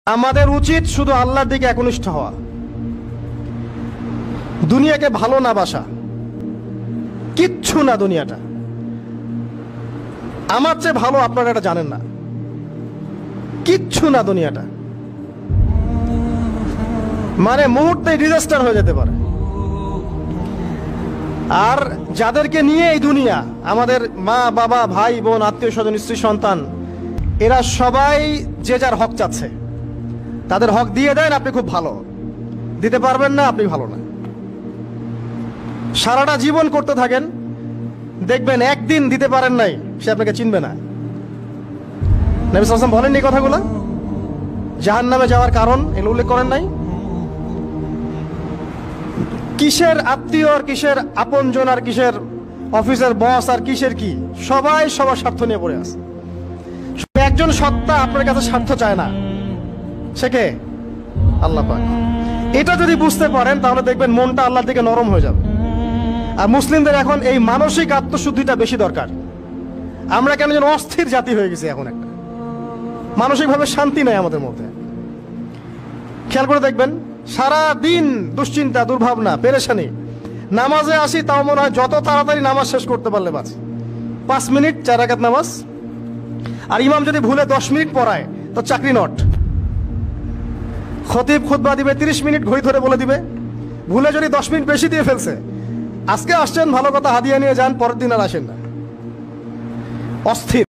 আমাদের উচিত শুধু আল্লাহর দিকে একনিষ্ঠ হওয়া, দুনিয়াকে ভালো না বাসা, কিচ্ছু না দুনিয়াটা। আমার চেয়ে ভালো আপনারা এটা জানেন না, কিচ্ছু না দুনিয়াটা, মানে মুহূর্তে ডিজাস্টার হয়ে যেতে পারে। আর যাদেরকে নিয়ে এই দুনিয়া, আমাদের মা বাবা ভাই বোন আত্মীয় স্বজন স্ত্রী সন্তান, এরা সবাই যে যার হক চাচ্ছে, তাদের হক দিয়ে দেন, আপনি খুব ভালো। দিতে পারবেন না, আপনি ভালো না। সারাটা জীবন করতে থাকেন, দেখবেন একদিন দিতে পারেন নাই, সে আপনাকে চিনবে না। নবী সাল্লাল্লাহু আলাইহি ওয়াসাল্লাম বলেন এই কথাগুলো, জাহান্নামে যাওয়ার কারণ এগুলো উল্লেখ করেন নাই? কিসের আত্মীয় আর কিসের আপনজন আর কিসের অফিসের বস আর কিসের কি, সবাই সবার স্বার্থ নিয়ে পড়ে আছে। একজন সত্তা আপনার কাছে স্বার্থ চায় না, সে কে? আল্লাহ পাক। এটা যদি বুঝতে পারেন তাহলে দেখবেন মনটা আল্লাহর দিকে নরম হয়ে যাবে। আর মুসলিমদের এখন এই মানসিক আত্মশুদ্ধিটা বেশি দরকার। আমরা কেন যেন অস্থির জাতি হয়ে গেছি এখন, একটা মানসিকভাবে শান্তি নেই আমাদের মধ্যে। খেয়াল করে দেখবেন, সারা দিন দুশ্চিন্তা, দুর্ভাবনা, পেরেশানি। নামাজে আসি তাও মনে হয় যত তাড়াতাড়ি নামাজ শেষ করতে পারলে বাঁচি। 5 মিনিট 4 রাকাত নামাজ, আর ইমাম যদি ভুলে 10 মিনিট পড়ায় তো চাকরি নট। খতিব খুতবা দিবে 30 মিনিট ঘড়ি ধরে বলে দিবে, ভুলে যদি 10 মিনিট বেশি দিয়ে ফেলছে, আজকে আসছেন ভালো কথা, হাদিয়া নিয়ে যান, পরের দিন আর আসেন না। অস্থির।